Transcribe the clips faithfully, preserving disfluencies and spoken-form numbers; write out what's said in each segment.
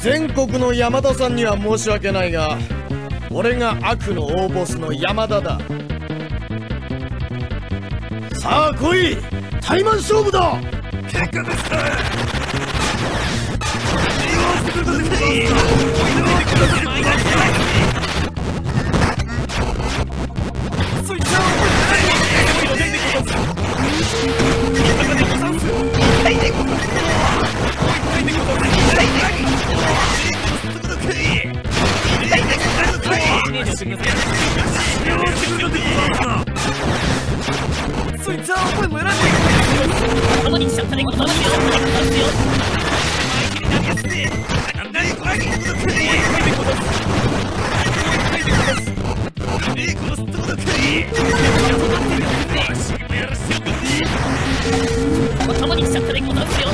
全国の山田さんには申し訳ないが、俺が悪の大ボスの山田だ。さあ来い、タイマン勝負だ。結果ですね。 そいつは覚えも選んで頭に来ちゃったね。この話をすよ。頭に来ちゃったね。この話を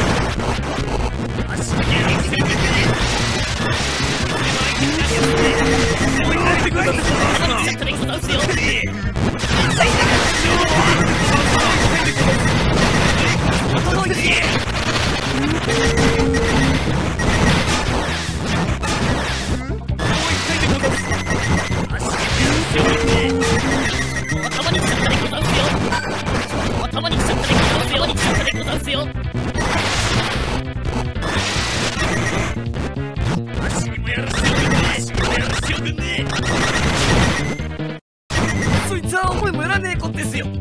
そいつは思いもよらねえ子ですよ。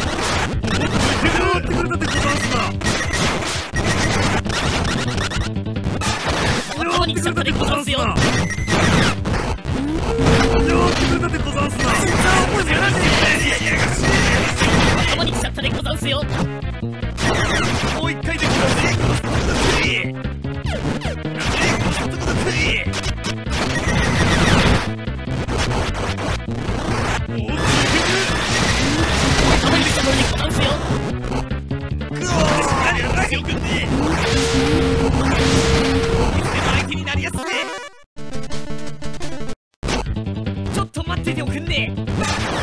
頭に来ちゃったでござんすよ。頭に来ちゃったでござんすよ。もう一回でござんす。ちょっと待ってておくんねえ。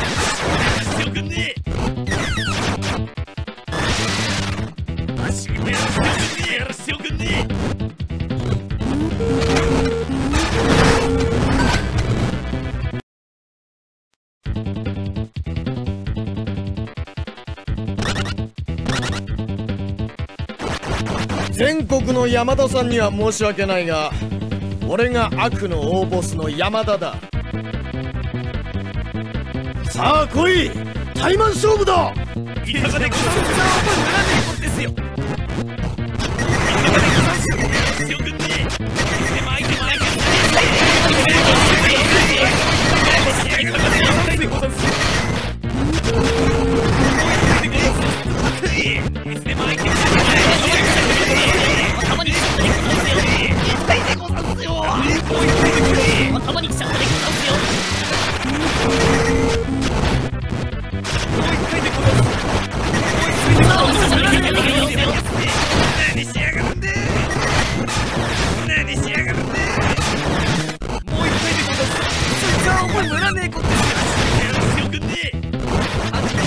全国の山田さんには申し訳ないが、俺が悪の大ボスの山田だ。さあ来い、タイマン勝負だ。いかがでございますか。ですよ。頭に来ちゃったでござんすよ。何しやがるんで。何しやがるんで。もう一回でござんす。そいつは思いもよらねえことですよ。強くんで。あっち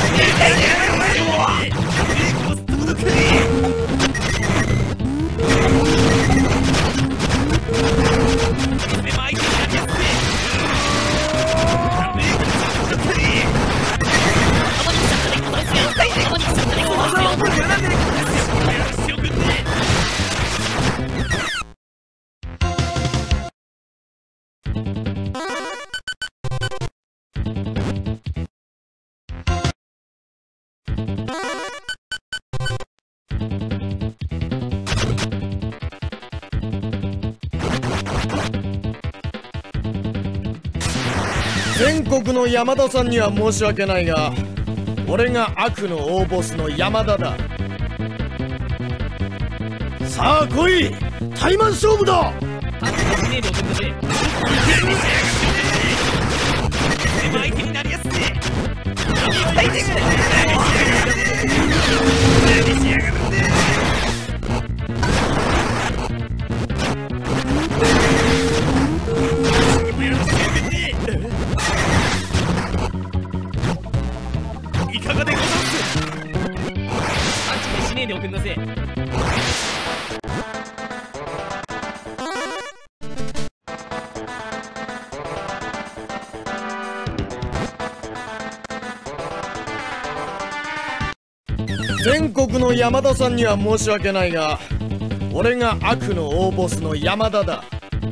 全国の山田さんには申し訳ないが、俺が悪の大ボスの山田だ。さあ来い、タイマン勝負だ。相手になりやすい。何しやがるんで。いかがでござんす。あっちにしねえでおくんなせ。 全国の山田さんには申し訳ないが、俺が悪の大ボスの山田だ。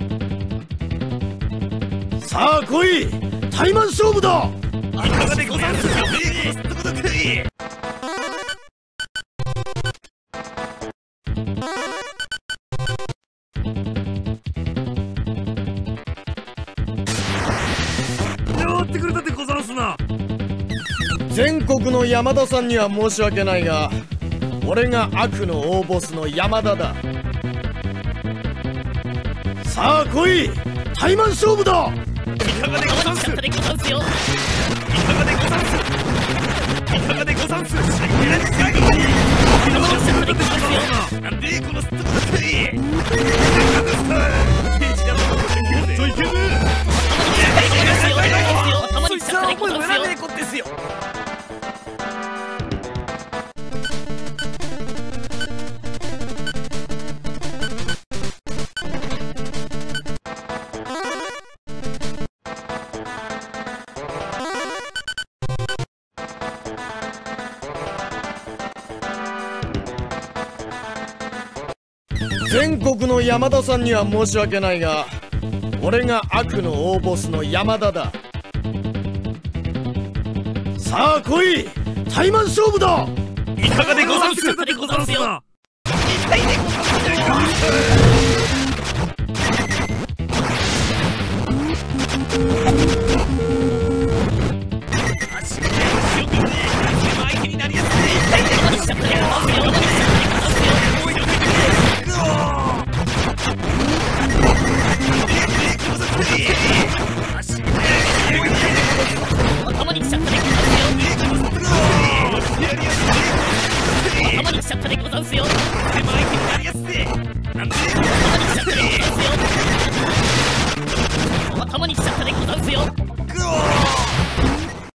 さあ来い、タイマン勝負だ。 いかがでござんすか。 やってくれたでござんすな。 全国の山田さんには申し訳ないが、俺が悪の大ボスの山田だ。さあ来い、タイマン勝負だ。 いかがでござんす。いかがでござんすよ。 いかがでござんす。いかがでござんす。なんでこのすっとこだっていい。ちょいけねえ。そいつは思いもよらねえこですよ。 全国の山田さんには申し訳ないが、俺が悪の大ボスの山田だ。さあ来い、タイマン勝負だ。 いかがでござんす。でござんすよ。痛いでござんす。足が強くねえ。相手になりやすい。痛いでござんす。 頭にきちゃったでござんすよ。頭にきちゃったでござんすよ。 手前になりやすい。なんで頭にきちゃったでござんすよ。頭にきちゃったでござんすよ。